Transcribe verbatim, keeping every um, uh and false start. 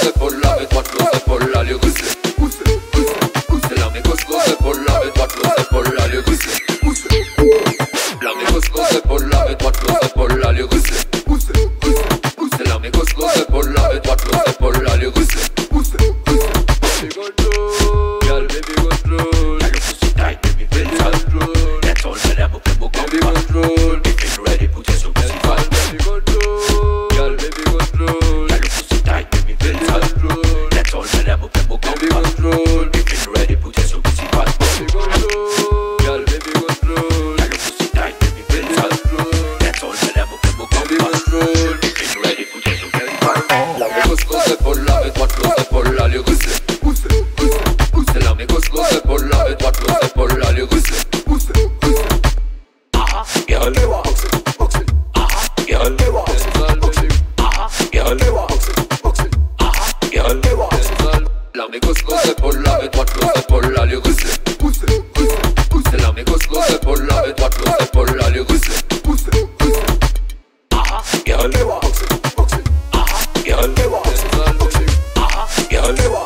c'est pour la mais toi c'est pour la lieu gousset. C'est la mais Cosco c'est pour la mais toi c'est pour la lieu gousset. La mais Cosco c'est pour la mais toi c'est pour la lieu gousset. C'est la mais Cosco c'est pour la mais toi c'est pour la lieu gousset. Baby control, girl baby control. Girl, your pussy tight, baby, feel control. That's all that I'm okay, more Baby control, if you're ready, put your pussy fat. baby control, girl baby control. Girl, your pussy tight, baby, feel control. That's all that I'm okay, more Baby control, if you're ready, put your pussy fat. baby control, girl baby control. Girl, your pussy tight, baby, feel control. That's all that I'm okay, more Baby control, if you're ready, put your pussy fat. la mais Cosco c'est pour la mais toi c'est pour la lieu gousset. C'est la mais Cosco c'est pour la mais toi c'est pour la lieu gousset. Aha, girl, aha, girl, C'est sale baby, aha, girl, aha, girl. c'est sale. La mais Cosco c'est pour la mais toi c'est pour la lieu gousset. C'est la mais Cosco c'est pour la mais toi c'est pour la lieu gousset. Aha, girl, aha, girl, C'est sale baby, aha, girl.